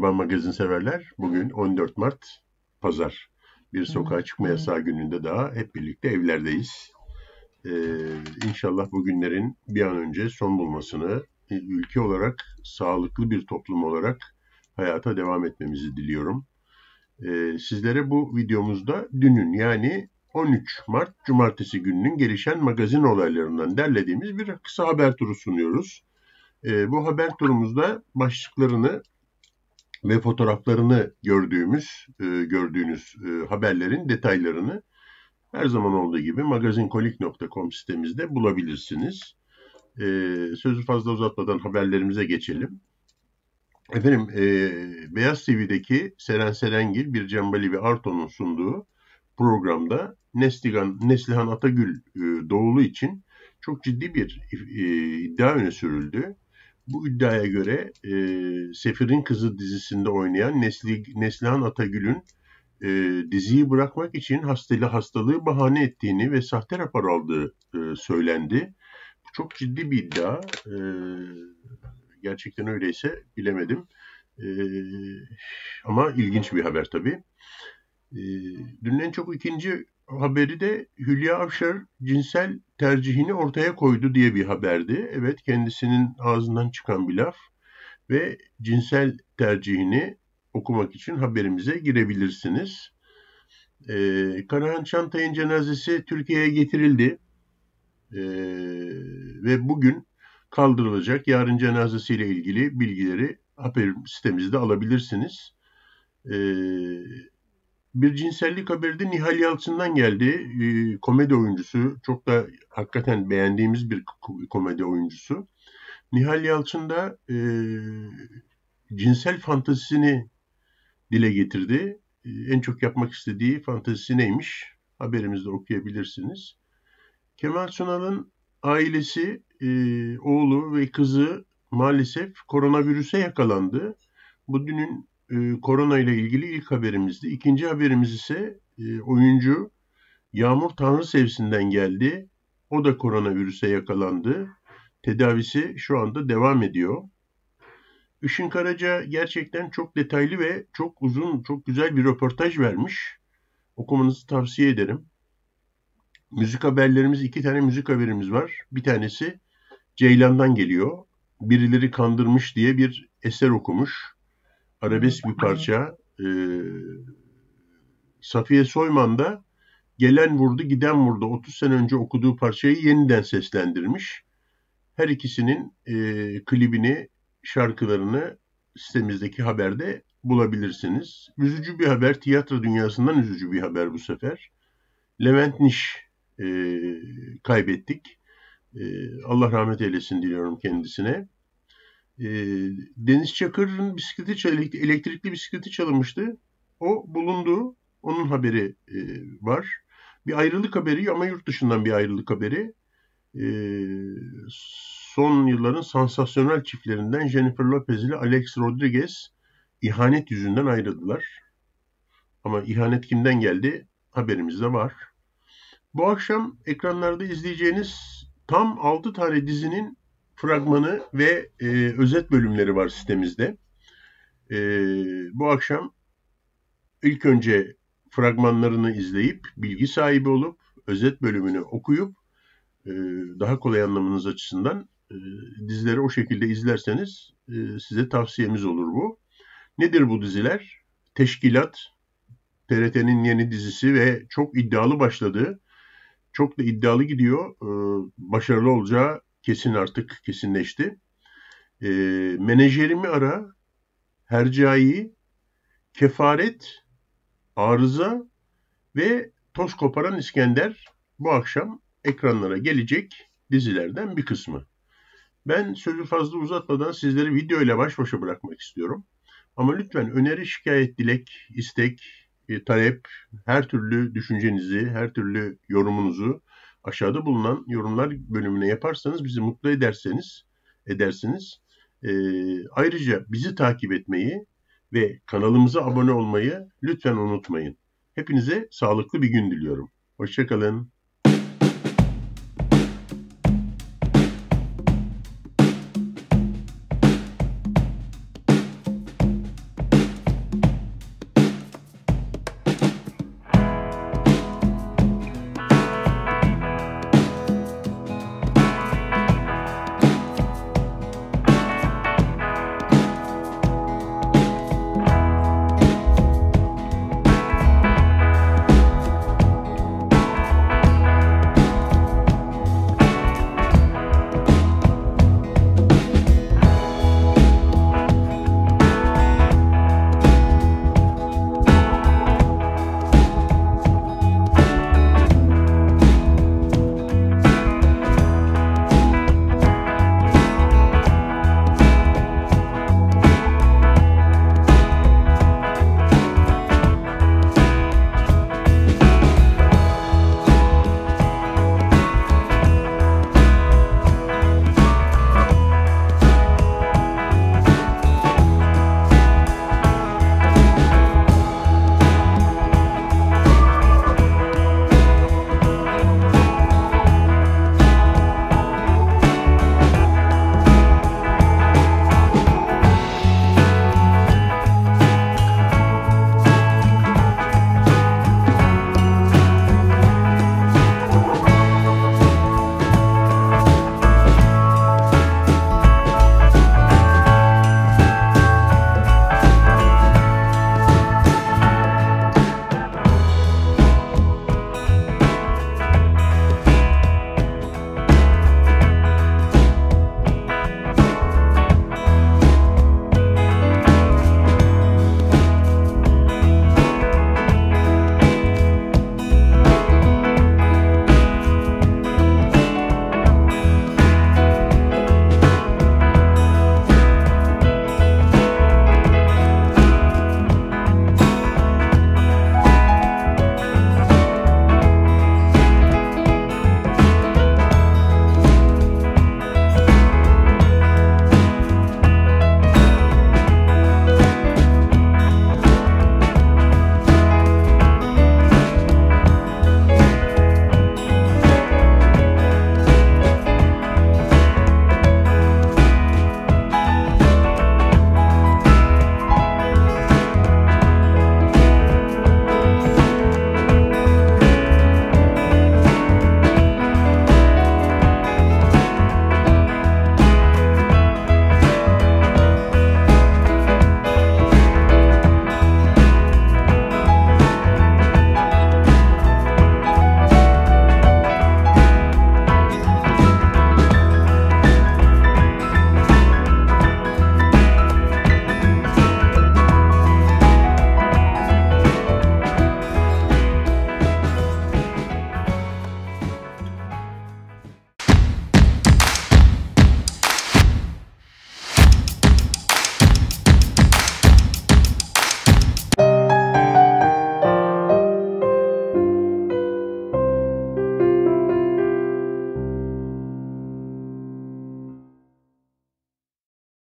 Merhaba magazin severler. Bugün 14 Mart Pazar. Bir sokağa çıkma yasağı gününde daha hep birlikte evlerdeyiz. İnşallah bu günlerin bir an önce son bulmasını, ülke olarak sağlıklı bir toplum olarak hayata devam etmemizi diliyorum. Sizlere bu videomuzda dünün yani 13 Mart Cumartesi gününün gelişen magazin olaylarından derlediğimiz bir kısa haber turu sunuyoruz. Bu haber turumuzda başlıklarını ve fotoğraflarını gördüğünüz haberlerin detaylarını her zaman olduğu gibi magazinkolik.com sitemizde bulabilirsiniz. Sözü fazla uzatmadan haberlerimize geçelim. Efendim, Beyaz TV'deki Seren Serengil, Bircan Bali ve Arto'nun sunduğu programda Neslihan Atagül Doğulu için çok ciddi bir iddia öne sürüldü. Bu iddiaya göre Sefir'in Kızı dizisinde oynayan Neslihan Atagül'ün diziyi bırakmak için hastalığı bahane ettiğini ve sahte rapor aldığı söylendi. Bu çok ciddi bir iddia. Gerçekten öyleyse bilemedim. Ama ilginç bir haber tabii. Dünün en çok ikinci haberi de Hülya Avşar cinsel tercihini ortaya koydu diye bir haberdi. Evet, kendisinin ağzından çıkan bir laf ve cinsel tercihini okumak için haberimize girebilirsiniz. Karahan Çantay'ın cenazesi Türkiye'ye getirildi ve bugün kaldırılacak. Yarın cenazesiyle ilgili bilgileri haber sitemizde alabilirsiniz. Bir cinsellik haberi de Nihal Yalçın'dan geldi. Komedi oyuncusu. Çok da hakikaten beğendiğimiz bir komedi oyuncusu. Nihal Yalçın da cinsel fantezisini dile getirdi. En çok yapmak istediği fantezisi neymiş? Haberimizde okuyabilirsiniz. Kemal Sunal'ın ailesi, oğlu ve kızı maalesef koronavirüse yakalandı. Bu dünün korona ile ilgili ilk haberimizdi. İkinci haberimiz ise oyuncu Yağmur Tanrısevsin'den geldi. O da koronavirüse yakalandı. Tedavisi şu anda devam ediyor. Işın Karaca gerçekten çok detaylı ve çok uzun, çok güzel bir röportaj vermiş. Okumanızı tavsiye ederim. Müzik haberlerimiz, 2 tane müzik haberimiz var. Bir tanesi Ceylan'dan geliyor. Birileri kandırmış diye bir eser okumuş. Arabesk bir parça. Safiye Soyman da Gelen Vurdu Giden Vurdu 30 sene önce okuduğu parçayı yeniden seslendirmiş. Her ikisinin klibini, şarkılarını sitemizdeki haberde bulabilirsiniz. Üzücü bir haber, tiyatro dünyasından üzücü bir haber bu sefer. Levent Niş kaybettik. Allah rahmet eylesin diliyorum kendisine. Deniz Çakır'ın elektrikli bisikleti çalınmıştı. O bulundu. Onun haberi var. Bir ayrılık haberi ama yurt dışından bir ayrılık haberi. Son yılların sansasyonel çiftlerinden Jennifer Lopez ile Alex Rodriguez ihanet yüzünden ayrıldılar. Ama ihanet kimden geldi? Haberimizde var. Bu akşam ekranlarda izleyeceğiniz tam 6 tane dizinin fragmanı ve özet bölümleri var sitemizde. Bu akşam ilk önce fragmanlarını izleyip, bilgi sahibi olup, özet bölümünü okuyup, daha kolay anlamanız açısından dizileri o şekilde izlerseniz size tavsiyemiz olur bu. Nedir bu diziler? Teşkilat, TRT'nin yeni dizisi ve çok iddialı başladı. Çok da iddialı gidiyor. Başarılı olacağı kesin, artık kesinleşti. Menajerimi Ara, Hercai, Kefaret, Arıza ve Toz Koparan İskender bu akşam ekranlara gelecek dizilerden bir kısmı. Ben sözü fazla uzatmadan sizleri video ile baş başa bırakmak istiyorum. Ama lütfen öneri, şikayet, dilek, istek, talep, her türlü düşüncenizi, her türlü yorumunuzu aşağıda bulunan yorumlar bölümüne yaparsanız bizi mutlu edersiniz. Ayrıca bizi takip etmeyi ve kanalımıza abone olmayı lütfen unutmayın. Hepinize sağlıklı bir gün diliyorum. Hoşça kalın.